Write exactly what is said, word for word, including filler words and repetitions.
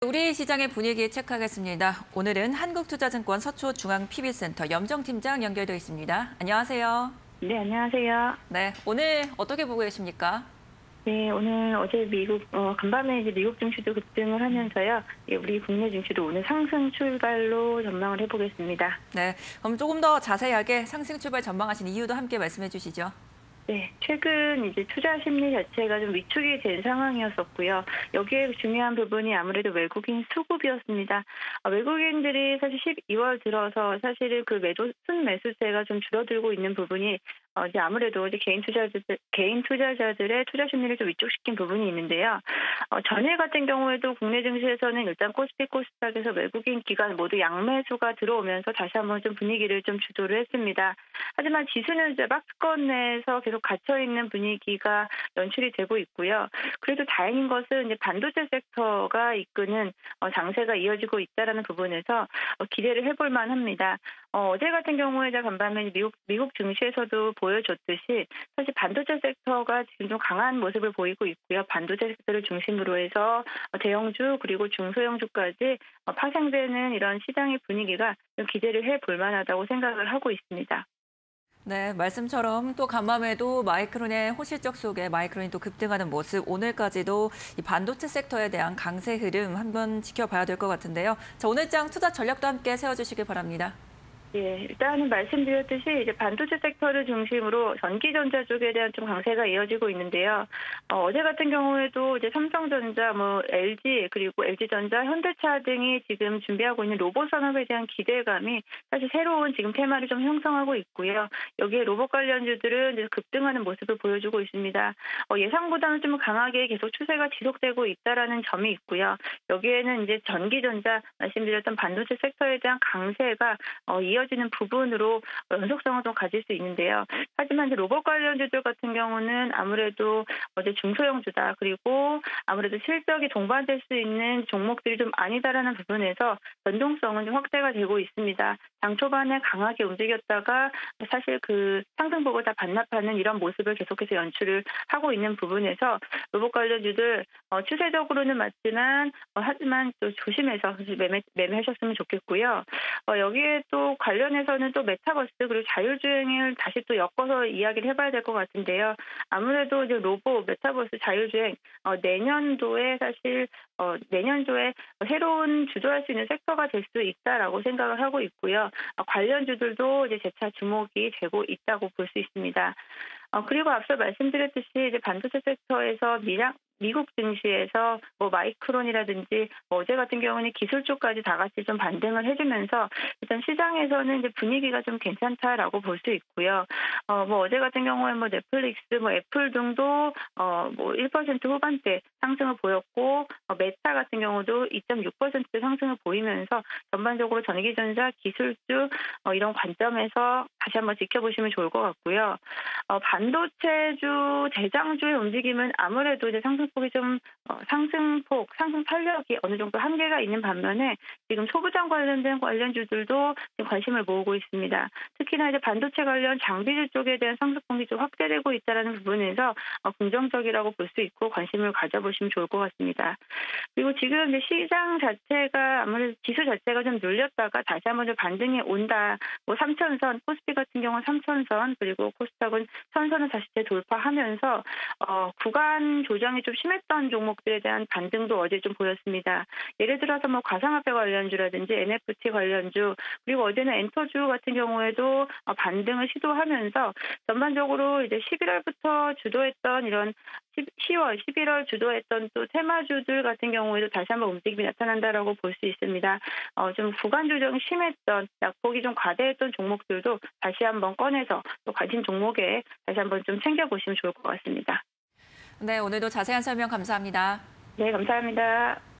우리 시장의 분위기 체크하겠습니다. 오늘은 한국투자증권 서초중앙피비센터 염정팀장 연결되어 있습니다. 안녕하세요. 네, 안녕하세요. 네, 오늘 어떻게 보고 계십니까? 네, 오늘 어제 미국, 어, 간밤에 이제 미국 증시도 급등을 하면서요. 예, 우리 국내 증시도 오늘 상승 출발로 전망을 해보겠습니다. 네, 그럼 조금 더 자세하게 상승 출발 전망하신 이유도 함께 말씀해 주시죠. 네, 최근 이제 투자 심리 자체가 좀 위축이 된 상황이었었고요. 여기에 중요한 부분이 아무래도 외국인 수급이었습니다. 어, 외국인들이 사실 십이월 들어서 사실은 그 매도 순매수세가 좀 줄어들고 있는 부분이 어, 이제 아무래도 이제 개인 투자자들, 개인 투자자들의 투자 심리를 좀 위축시킨 부분이 있는데요. 어, 전일 같은 경우에도 국내 증시에서는 일단 코스피, 코스닥에서 외국인 기관 모두 양매수가 들어오면서 다시 한번 좀 분위기를 좀 주도를 했습니다. 하지만 지수는 이제 박스권 내에서 계속 갇혀 있는 분위기가 연출이 되고 있고요. 그래도 다행인 것은 이제 반도체 섹터가 이끄는 어, 장세가 이어지고 있다라는 부분에서 어, 기대를 해볼 만합니다. 어, 어제 같은 경우에 간밤에 미국 미국 증시에서도 보여줬듯이 사실 반도체 섹터가 지금 좀 강한 모습을 보이고 있고요. 반도체 섹터를 중심으로 해서 대형주 그리고 중소형주까지 파생되는 이런 시장의 분위기가 좀 기대를 해볼 만하다고 생각을 하고 있습니다. 네, 말씀처럼 또 간밤에도 마이크론의 호실적 속에 마이크론이 또 급등하는 모습, 오늘까지도 이 반도체 섹터에 대한 강세 흐름 한번 지켜봐야 될 것 같은데요. 자, 오늘장 투자 전략도 함께 세워주시길 바랍니다. 예, 일단은 말씀드렸듯이 이제 반도체 섹터를 중심으로 전기전자 쪽에 대한 좀 강세가 이어지고 있는데요. 어, 어제 같은 경우에도 이제 삼성전자, 뭐 엘지 그리고 엘지전자, 현대차 등이 지금 준비하고 있는 로봇 산업에 대한 기대감이 사실 새로운 지금 테마를 좀 형성하고 있고요. 여기에 로봇 관련주들은 이제 급등하는 모습을 보여주고 있습니다. 어, 예상보다는 좀 강하게 계속 추세가 지속되고 있다라는 점이 있고요. 여기에는 이제 전기전자 말씀드렸던 반도체 섹터에 대한 강세가 어, 이어 이어지는 부분으로 연속성을 좀 가질 수 있는데요. 하지만 이제 로봇 관련주들 같은 경우는 아무래도 어제 중소형주다. 그리고 아무래도 실적이 동반될 수 있는 종목들이 좀 아니다라는 부분에서 변동성은 좀 확대가 되고 있습니다. 장 초반에 강하게 움직였다가 사실 그 상승폭을 다 반납하는 이런 모습을 계속해서 연출을 하고 있는 부분에서 로봇 관련주들 어, 추세적으로는 맞지만 어, 하지만 또 조심해서 매매, 매매하셨으면 좋겠고요. 어, 여기에 또 관련해서는 또 메타버스 그리고 자율주행을 다시 또 엮어서 이야기를 해봐야 될 것 같은데요. 아무래도 이제 로봇, 메타버스, 자율주행 어, 내년도에 사실 어, 내년도에 새로운 주도할 수 있는 섹터가 될 수 있다라고 생각을 하고 있고요. 어, 관련주들도 이제 재차 주목이 되고 있다고 볼 수 있습니다. 어, 그리고 앞서 말씀드렸듯이 이제 반도체 섹터에서 미량 미국 증시에서 뭐 마이크론이라든지 뭐 어제 같은 경우는 기술 쪽까지 다 같이 좀 반등을 해주면서 일단 시장에서는 이제 분위기가 좀 괜찮다라고 볼 수 있고요. 어, 뭐 어제 같은 경우에 뭐 넷플릭스, 뭐 애플 등도 어, 뭐 일 퍼센트 후반대 상승을 보였고 어, 메타 같은 경우도 이 점 육 퍼센트 상승을 보이면서 전반적으로 전기전자, 기술주 어, 이런 관점에서 다시 한번 지켜보시면 좋을 것 같고요. 어, 반도체주, 대장주의 움직임은 아무래도 이제 상승 폭이 좀 어, 상승폭, 상승 탄력이 어느 정도 한계가 있는 반면에 지금 소부장 관련된 관련주들도 지금 관심을 모으고 있습니다. 특히나 이제 반도체 관련 장비주 쪽에 대한 상승폭이 좀 확대되고 있다는 부분에서 어, 긍정적이라고 볼 수 있고 관심을 가져보시면 좋을 것 같습니다. 그리고 지금 이제 시장 자체가 아무래도 지수 자체가 좀 눌렸다가 다시 한번 좀 반등이 온다. 뭐 삼천선, 코스피 같은 경우는 삼천선 그리고 코스닥은 선선을 다시 재돌파하면서 어, 구간 조정이 좀 심했던 종목들에 대한 반등도 어제 좀 보였습니다. 예를 들어서 뭐 가상화폐 관련주라든지 엔에프티 관련주 그리고 어제는 엔터주 같은 경우에도 반등을 시도하면서 전반적으로 이제 십일월부터 주도했던 이런 시월, 십일월 주도했던 또 테마주들 같은 경우에도 다시 한번 움직임이 나타난다라고 볼 수 있습니다. 어, 좀 구간 조정이 심했던 약폭이 좀 과대했던 종목들도 다시 한번 꺼내서 또 관심 종목에 다시 한번 좀 챙겨보시면 좋을 것 같습니다. 네, 오늘도 자세한 설명 감사합니다. 네, 감사합니다.